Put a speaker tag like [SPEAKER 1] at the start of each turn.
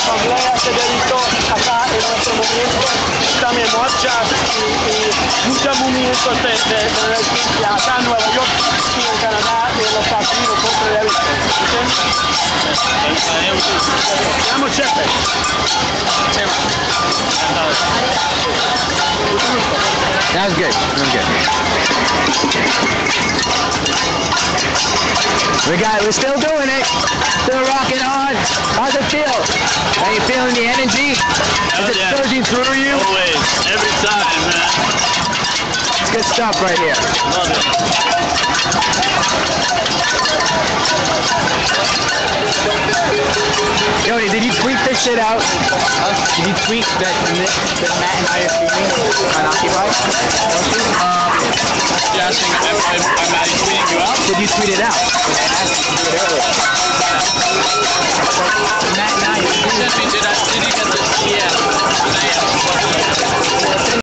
[SPEAKER 1] asamblea se dedicó acá en nuestro movimiento, también marchas y muchos movimientos de acá en Nueva York y en Canadá y en los Estados Unidos contra el delito. Llamo Chepe.
[SPEAKER 2] That was good. That was good. We're still doing it. Still rocking on. How's it feel? Are you feeling the energy? Is it surging through you?
[SPEAKER 3] Always. Every time, man.
[SPEAKER 2] It's good stuff right here.
[SPEAKER 3] Love it.
[SPEAKER 2] Jody, did you tweet this shit out? Did you tweet that Matt and I are feeling on Occupy?
[SPEAKER 3] You're asking if I'm tweeting you out?
[SPEAKER 2] Did you tweet it out? I asked you to do it earlier.